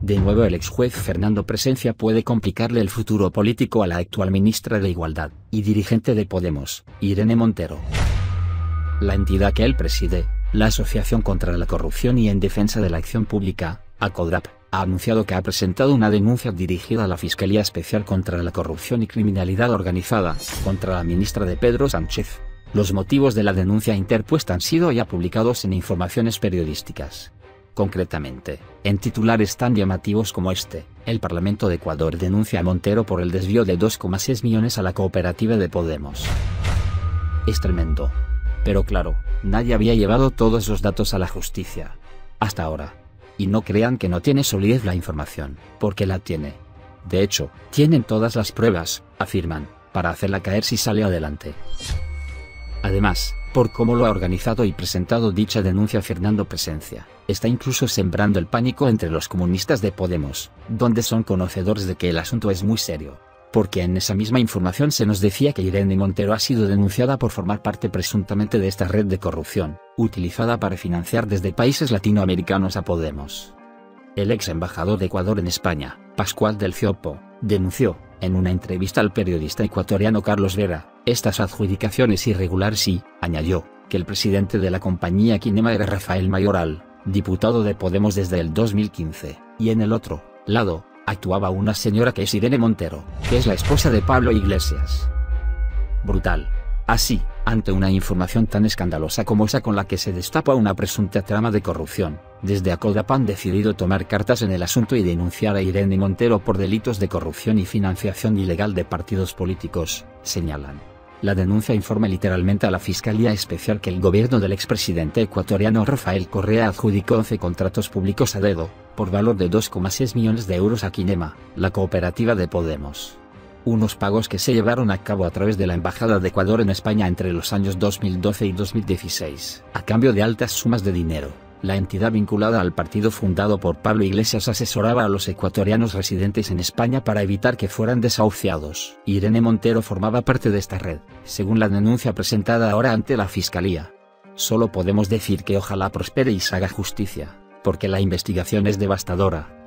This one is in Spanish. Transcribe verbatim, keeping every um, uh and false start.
De nuevo el ex juez Fernando Presencia puede complicarle el futuro político a la actual ministra de Igualdad y dirigente de Podemos, Irene Montero. La entidad que él preside, la Asociación contra la Corrupción y en Defensa de la Acción Pública, ACODRAP, ha anunciado que ha presentado una denuncia dirigida a la Fiscalía Especial contra la Corrupción y Criminalidad Organizada, contra la ministra de Pedro Sánchez. Los motivos de la denuncia interpuesta han sido ya publicados en informaciones periodísticas. Concretamente, en titulares tan llamativos como este, el Parlamento de Ecuador denuncia a Montero por el desvío de dos coma seis millones a la cooperativa de Podemos. Es tremendo. Pero claro, nadie había llevado todos esos datos a la justicia. Hasta ahora. Y no crean que no tiene solidez la información, porque la tiene. De hecho, tienen todas las pruebas, afirman, para hacerla caer si sale adelante. Además, por cómo lo ha organizado y presentado dicha denuncia Fernando Presencia, está incluso sembrando el pánico entre los comunistas de Podemos, donde son conocedores de que el asunto es muy serio. Porque en esa misma información se nos decía que Irene Montero ha sido denunciada por formar parte presuntamente de esta red de corrupción, utilizada para financiar desde países latinoamericanos a Podemos. El ex embajador de Ecuador en España, Pascual del Ciopo, denunció, en una entrevista al periodista ecuatoriano Carlos Vera, estas adjudicaciones irregulares y, añadió, que el presidente de la compañía Kinema era Rafael Mayoral, diputado de Podemos desde el dos mil quince, y en el otro lado, actuaba una señora que es Irene Montero, que es la esposa de Pablo Iglesias. Brutal. Así, ante una información tan escandalosa como esa con la que se destapa una presunta trama de corrupción, desde ACODRAP han decidido tomar cartas en el asunto y denunciar a Irene Montero por delitos de corrupción y financiación ilegal de partidos políticos, señalan. La denuncia informa literalmente a la Fiscalía Especial que el gobierno del expresidente ecuatoriano Rafael Correa adjudicó once contratos públicos a dedo, por valor de dos coma seis millones de euros a Kinema, la cooperativa de Podemos. Unos pagos que se llevaron a cabo a través de la Embajada de Ecuador en España entre los años dos mil doce y dos mil dieciséis, a cambio de altas sumas de dinero. La entidad vinculada al partido fundado por Pablo Iglesias asesoraba a los ecuatorianos residentes en España para evitar que fueran desahuciados. Irene Montero formaba parte de esta red, según la denuncia presentada ahora ante la Fiscalía. Solo podemos decir que ojalá prospere y se haga justicia, porque la investigación es devastadora.